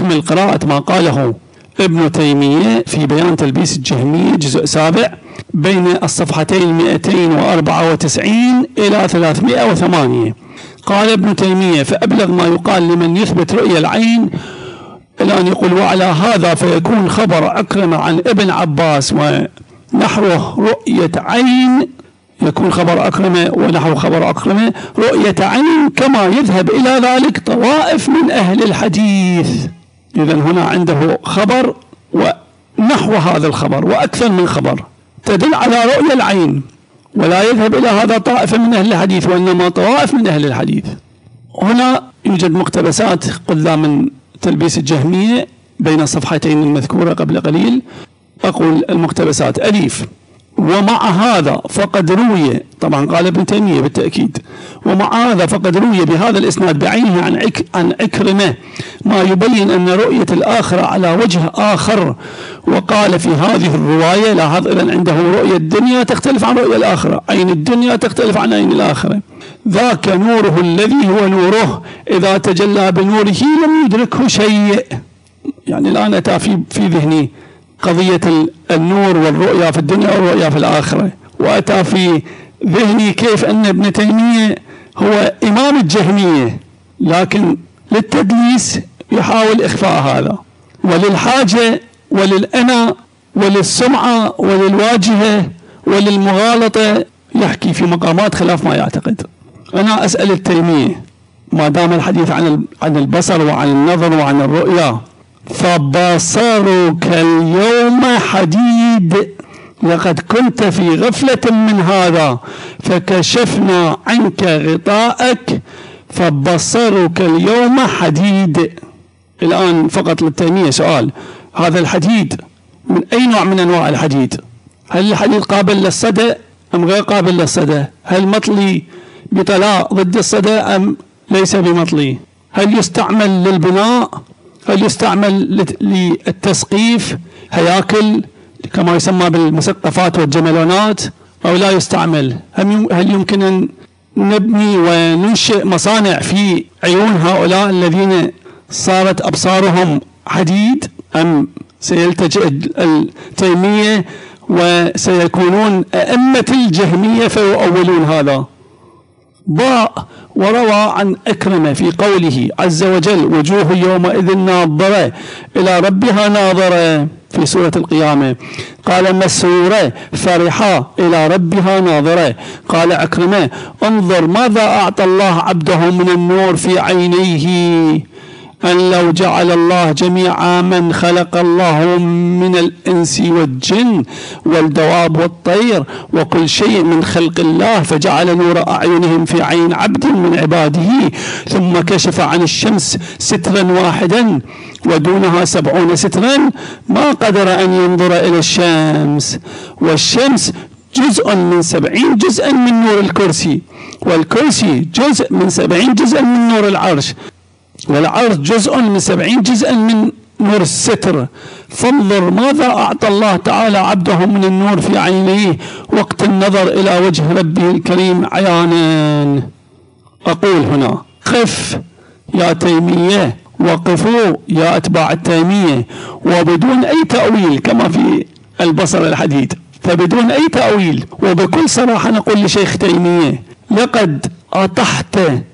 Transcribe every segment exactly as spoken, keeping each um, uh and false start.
أكمل قراءة ما قاله ابن تيمية في بيان تلبيس الجهمية جزء سابع بين الصفحتين مئتين وأربعة وتسعين إلى ثلاثمئة وثمانية. قال ابن تيمية: فأبلغ ما يقال لمن يثبت رؤية العين إلى أن يقول: وعلى هذا فيكون خبر عكرمة عن ابن عباس ونحوه رؤية عين، يكون خبر أكرمة ونحو خبر أكرمة رؤية عين كما يذهب إلى ذلك طوائف من أهل الحديث. إذن هنا عنده خبر ونحو هذا الخبر وأكثر من خبر تدل على رؤية العين، ولا يذهب إلى هذا طائفة من أهل الحديث وإنما طوائف من أهل الحديث. هنا يوجد مقتبسات قلنا من تلبيس الجهمية بين الصفحتين المذكورة قبل قليل. أقول المقتبسات: أليف: ومع هذا فقد روي، طبعا قال ابن تيمية بالتأكيد، ومع هذا فقد روي بهذا الإسناد بعينه عن عك عن عكرمة ما يبين أن رؤية الآخرة على وجه آخر. وقال في هذه الرواية، لاحظ إذن عنده رؤية الدنيا تختلف عن رؤية الآخرة، عين الدنيا تختلف عن عين الآخرة. ذاك نوره الذي هو نوره إذا تجلى بنوره لم يدركه شيء. يعني الآن أتى في في ذهني قضية النور والرؤيا في الدنيا والرؤيا في الآخرة، وأتى في ذهني كيف أن ابن تيمية هو إمام الجهمية، لكن للتدليس يحاول إخفاء هذا، وللحاجة وللأنا وللسمعة وللواجهة وللمغالطة يحكي في مقامات خلاف ما يعتقد. أنا أسأل التيمية ما دام الحديث عن عن البصر وعن النظر وعن الرؤيا: فبصرك اليوم حديد، لقد كنت في غفلة من هذا فكشفنا عنك غطاءك فبصرك اليوم حديد. الآن فقط للتيمية سؤال: هذا الحديد من أي نوع من أنواع الحديد؟ هل الحديد قابل للصدى أم غير قابل للصدى؟ هل مطلي بطلاء ضد الصدى أم ليس بمطلي؟ هل يستعمل للبناء؟ هل يستعمل للتسقيف هياكل كما يسمى بالمسقفات والجملونات أو لا يستعمل؟ هل يمكن أن نبني وننشئ مصانع في عيون هؤلاء الذين صارت أبصارهم حديد، أم سيلتجئ التيمية وسيكونون أئمة الجهمية فيؤولون هذا؟ باء: وروى عن أكرمة في قوله عز وجل: وجوه يومئذ ناظرة إلى ربها ناظرة في سورة القيامة، قال مسرورة فرحة إلى ربها ناظرة. قال أكرمة: انظر ماذا أعطى الله عبده من النور في عينيه، أن لو جعل الله جميع من خلق الله من الإنس والجن والدواب والطير وكل شيء من خلق الله فجعل نور أعينهم في عين عبد من عباده ثم كشف عن الشمس سترا واحدا ودونها سبعون سترا ما قدر أن ينظر إلى الشمس، والشمس جزء من سبعين جزءا من نور الكرسي، والكرسي جزء من سبعين جزءا من نور العرش، والعرش جزء من سبعين جزءا من نور الستر. فانظر ماذا أعطى الله تعالى عبده من النور في عينيه وقت النظر إلى وجه ربه الكريم عيانا. أقول هنا: قف يا تيمية، وقفوا يا أتباع التيمية، وبدون أي تأويل كما في البصر الحديد، فبدون أي تأويل وبكل صراحة نقول لشيخ تيمية: لقد أطحت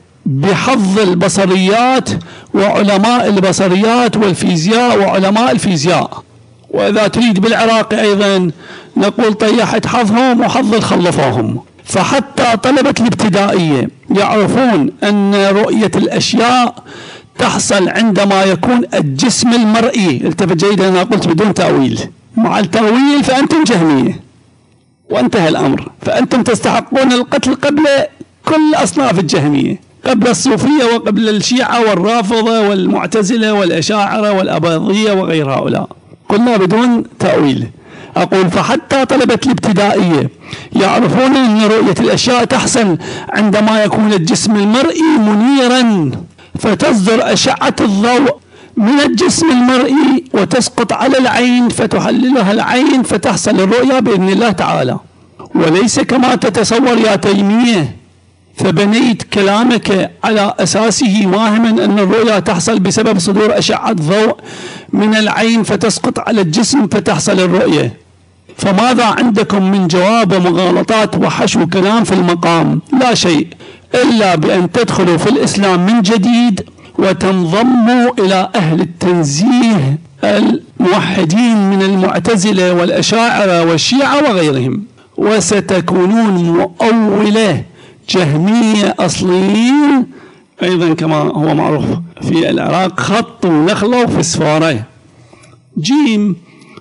بحظ البصريات وعلماء البصريات والفيزياء وعلماء الفيزياء، وإذا تريد بالعراق أيضا نقول طيحت حظهم وحظ الخلفوهم. فحتى طلبة الابتدائية يعرفون أن رؤية الأشياء تحصل عندما يكون الجسم المرئي، التفت جيدا أنا قلت بدون تأويل، مع التأويل فأنتم جهمية وانتهى الأمر، فأنتم تستحقون القتل قبل كل أصناف الجهمية، قبل الصوفية وقبل الشيعة والرافضة والمعتزلة والأشاعرة والأباضية وغير هؤلاء، قلنا بدون تأويل. أقول فحتى طلبة الابتدائية يعرفون أن رؤية الأشياء تحصل عندما يكون الجسم المرئي منيرا، فتصدر أشعة الضوء من الجسم المرئي وتسقط على العين فتحللها العين فتحصل الرؤيا بإذن الله تعالى، وليس كما تتصور يا تيمية فبنيت كلامك على أساسه واهما أن الرؤيا تحصل بسبب صدور أشعة ضوء من العين فتسقط على الجسم فتحصل الرؤية. فماذا عندكم من جواب ومغالطات وحشو كلام في المقام؟ لا شيء إلا بأن تدخلوا في الإسلام من جديد وتنضموا إلى أهل التنزيه الموحدين من المعتزلة والأشاعرة والشيعة وغيرهم، وستكونون مؤولة جهمية أصليين أيضا كما هو معروف في العراق، خط ونخلة وفسفارة. جيم.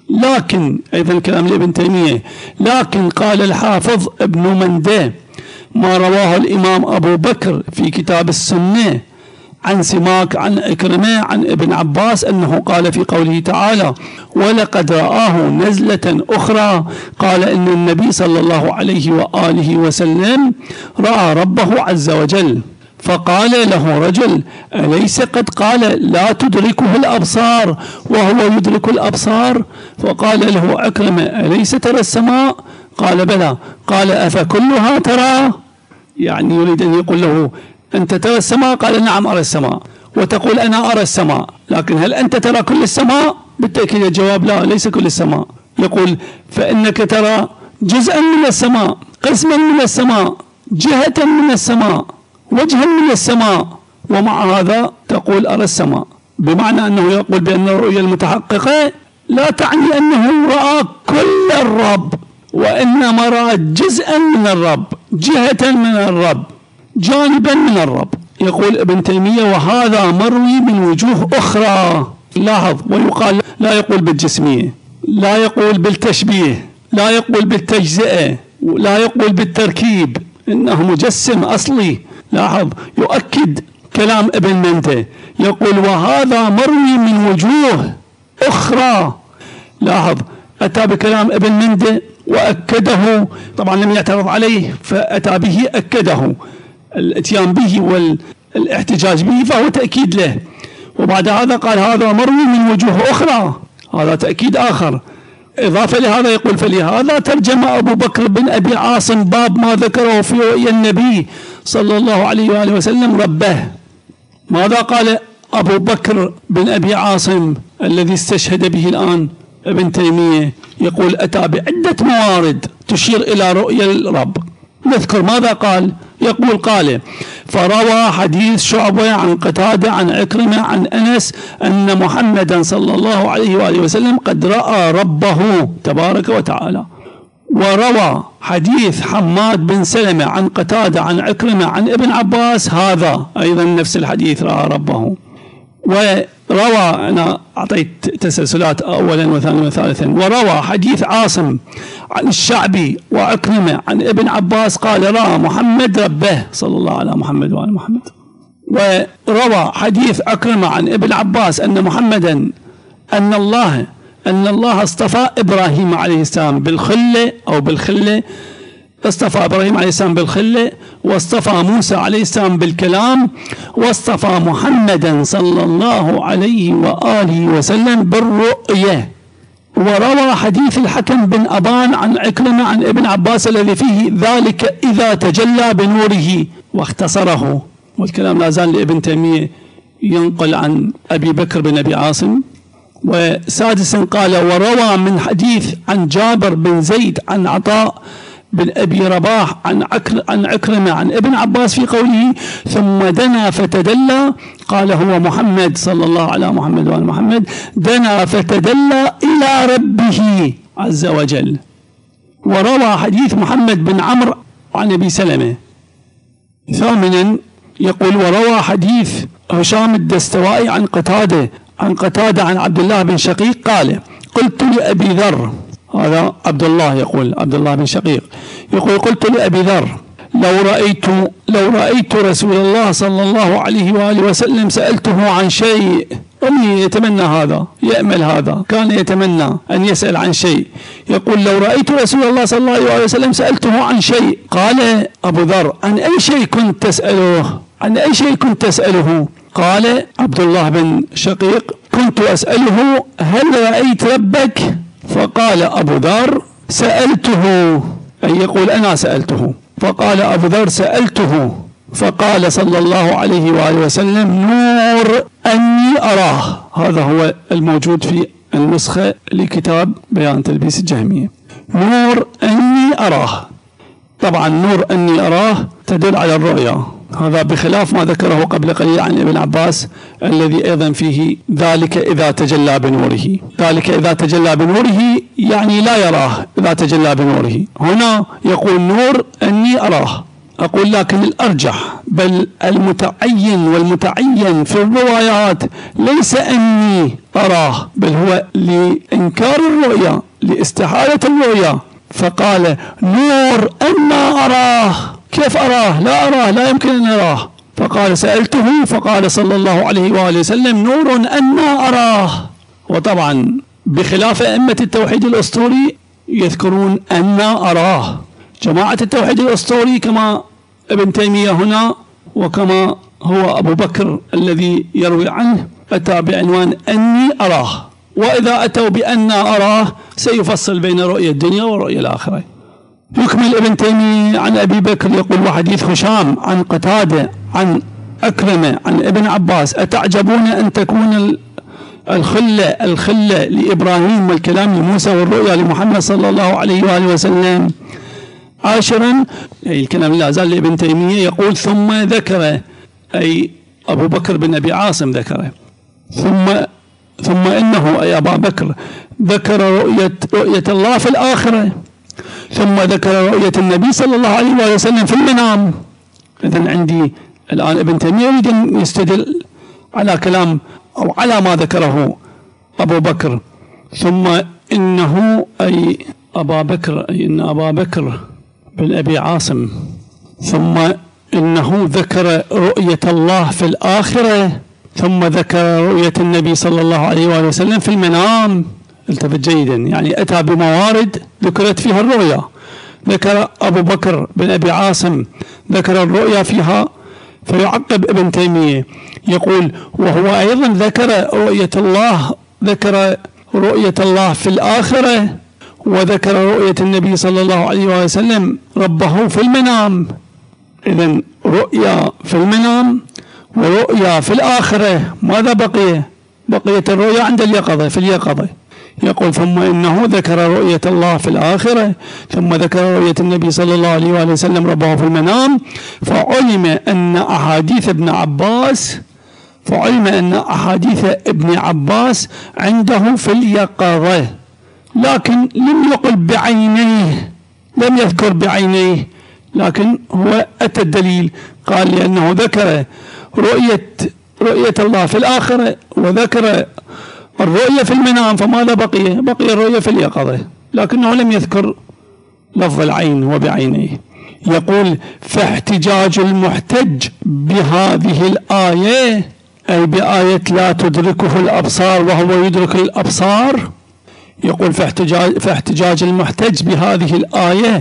لكن أيضا كلام لابن تيمية، لكن قال الحافظ ابن مندى ما رواه الإمام أبو بكر في كتاب السنة عن سماك عن إكرمة عن ابن عباس أنه قال في قوله تعالى ولقد رآه نزلة أخرى، قال إن النبي صلى الله عليه وآله وسلم رأى ربه عز وجل، فقال له رجل أليس قد قال لا تدركه الأبصار وهو يدرك الأبصار؟ فقال له أكرمة أليس ترى السماء؟ قال بلى. قال أفكلها ترى؟ يعني يريد أن يقول له أنت ترى السماء؟ قال نعم أرى السماء. وتقول أنا أرى السماء، لكن هل أنت ترى كل السماء؟ بالتأكيد الجواب لا، ليس كل السماء. يقول فإنك ترى جزءا من السماء، قسما من السماء، جهة من السماء، وجها من السماء، ومع هذا تقول أرى السماء. بمعنى أنه يقول بأن الرؤية المتحققة لا تعني أنه رأى كل الرب، وإنما رأى جزءا من الرب، جهة من الرب، جانبا من الرب. يقول ابن تيمية وهذا مروي من وجوه أخرى. لاحظ، ويقال لا يقول بالجسمية، لا يقول بالتشبيه، لا يقول بالتجزئة، لا يقول بالتركيب، إنه مجسم أصلي. لاحظ، يؤكد كلام ابن مندى، يقول وهذا مروي من وجوه أخرى. لاحظ، أتى بكلام ابن مندى وأكده، طبعا لم يعترض عليه فأتى به أكده، الاتيان به والاحتجاج به فهو تأكيد له. وبعد هذا قال هذا مروي من وجوه أخرى، هذا تأكيد آخر. إضافة لهذا يقول فلهذا ترجم أبو بكر بن أبي عاصم باب ما ذكره في رؤيا النبي صلى الله عليه وآله وسلم ربه. ماذا قال أبو بكر بن أبي عاصم الذي استشهد به الآن ابن تيمية؟ يقول أتى بعدة موارد تشير إلى رؤيا الرب. نذكر ماذا قال. يقول قال فروى حديث شعبة عن قتادة عن عكرمة عن أنس أن محمدا صلى الله عليه وآله وسلم قد رأى ربه تبارك وتعالى. وروى حديث حماد بن سلمة عن قتادة عن عكرمة عن ابن عباس، هذا أيضا نفس الحديث رأى ربه. وروى، أنا أعطيت تسلسلات أولا وثانيا وثالثا، وروى حديث عاصم عن الشعبي وعكرمة عن ابن عباس قال رأى محمد ربه صلى الله على محمد وعلى محمد. وروى حديث عكرمة عن ابن عباس أن محمدا أن الله أن الله اصطفى إبراهيم عليه السلام بالخلة أو بالخلة، اصطفى إبراهيم عليه السلام بالخلة، واصطفى موسى عليه السلام بالكلام، واصطفى محمدا صلى الله عليه وآله وسلم بالرؤية. وروى حديث الحكم بن أبان عن عكرمة عن ابن عباس الذي فيه ذلك إذا تجلى بنوره، واختصره. والكلام لا زال لابن تيمية ينقل عن أبي بكر بن أبي عاصم. وسادسا قال وروى من حديث عن جابر بن زيد عن عطاء بن أبي رباح عن عكر عن عكرمة عن ابن عباس في قوله ثم دنا فتدلى، قال هو محمد صلى الله على محمد وعلى محمد، دنا فتدلى إلى ربه عز وجل. وروى حديث محمد بن عمرو عن أبي سلمة. ثامنا يقول وروى حديث هشام الدستوائي عن قتادة عن قتادة عن عبد الله بن شقيق قال قلت لأبي ذر، هذا عبد الله يقول عبد الله بن شقيق يقول قلت لأبي ذر لو رأيت لو رأيت رسول الله صلى الله عليه وآله وسلم سألته عن شيء. أمي يتمنى هذا، يأمل هذا، كان يتمنى أن يسأل عن شيء. يقول لو رأيت رسول الله صلى الله عليه وسلم سألته عن شيء. قال أبو ذر عن أي شيء كنت تسأله؟ عن أي شيء كنت تسأله؟ قال عبد الله بن شقيق كنت أسأله هل رأيت ربك؟ فقال أبو ذر سألته، أي يقول أنا سألته. فقال أبو ذر سألته فقال صلى الله عليه وآله وسلم: نور أني أراه. هذا هو الموجود في النسخة لكتاب بيان تلبيس الجهمية. نور أني أراه. طبعا نور أني أراه تدل على الرؤيا، هذا بخلاف ما ذكره قبل قليل عن ابن عباس الذي أيضا فيه ذلك إذا تجلى بنوره. ذلك إذا تجلى بنوره يعني لا يراه إذا تجلى بنوره. هنا يقول نور أني أراه. أقول لكن الأرجح بل المتعين والمتعين في الروايات ليس أني أراه، بل هو لإنكار الرؤيا، لاستحالة الرؤيا، فقال نور أنا أراه. كيف أراه؟ لا أراه، لا يمكن أن أراه. فقال سألته فقال صلى الله عليه وآله وسلم: نور أنا أراه. وطبعا بخلاف أئمة التوحيد الأسطوري يذكرون أنا أراه. جماعة التوحيد الأسطوري كما ابن تيمية هنا وكما هو أبو بكر الذي يروي عنه أتى بعنوان أني أراه، وإذا أتوا بأنا أراه سيفصل بين رؤية الدنيا ورؤية الآخرة. يكمل ابن تيمية عن أبي بكر يقول: وحديث هشام عن قتادة عن أكرمة عن ابن عباس: أتعجبون أن تكون الخلة الخلة لإبراهيم والكلام لموسى والرؤيا لمحمد صلى الله عليه وآله وسلم؟ عاشرا، أي الكلام لا زال لابن تيمية يقول: ثم ذكر، أي أبو بكر بن أبي عاصم ذكره، ثم ثم إنه أي أبا بكر ذكر رؤية رؤية الله في الآخرة، ثم ذكر رؤية النبي صلى الله عليه وآله وسلم في المنام. إذن عندي الآن ابن تيمية يريد أن يستدل على كلام أو على ما ذكره أبو بكر. ثم إنه أي أبا بكر أي إن أبا بكر بن أبي عاصم ثم إنه ذكر رؤية الله في الآخرة، ثم ذكر رؤية النبي صلى الله عليه وآله وسلم في المنام. التفت جيدا، يعني أتى بموارد ذكرت فيها الرؤيا. ذكر أبو بكر بن أبي عاصم ذكر الرؤيا فيها، فيعقب ابن تيمية يقول: وهو أيضا ذكر رؤية الله ذكر رؤية الله في الآخرة، وذكر رؤية النبي صلى الله عليه وسلم ربه في المنام. إذن رؤيا في المنام ورؤيا في الآخرة. ماذا بقي؟ بقيت الرؤيا عند اليقظة في اليقظة. يقول: ثم إنه ذكر رؤية الله في الآخرة، ثم ذكر رؤية النبي صلى الله عليه وآله وسلم ربه في المنام، فعلم أن أحاديث ابن عباس فعلم أن أحاديث ابن عباس عنده في اليقظة، لكن لم يقل بعينيه، لم يذكر بعينيه، لكن هو أتى الدليل قال لأنه ذكر رؤية رؤية الله في الآخرة وذكر الرؤية في المنام، فماذا بقي؟ بقي الرؤية في اليقظة، لكنه لم يذكر لفظ العين وبعينيه. يقول: فاحتجاج المحتج بهذه الآية، أي بآية لا تدركه الأبصار وهو يدرك الأبصار، يقول: فاحتجاج, فاحتجاج المحتج بهذه الآية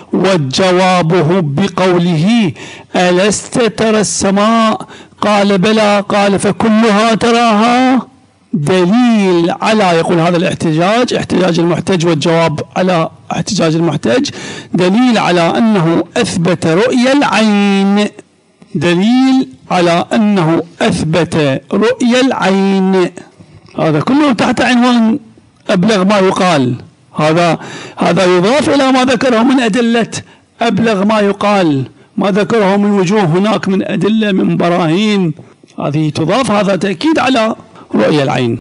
وجوابه بقوله: ألست ترى السماء؟ قال: بلى. قال: فكلها تراها، دليل على، يقول هذا الاحتجاج احتجاج المحتج والجواب على احتجاج المحتج دليل على أنه أثبت رؤية العين، دليل على أنه أثبت رؤية العين. هذا كله تحت عنوان أبلغ ما يقال. هذا هذا يضاف إلى ما ذكره من أدلة أبلغ ما يقال، ما ذكره من وجوه هناك من أدلة من براهين، هذه تضاف، هذا تأكيد على رؤية العين.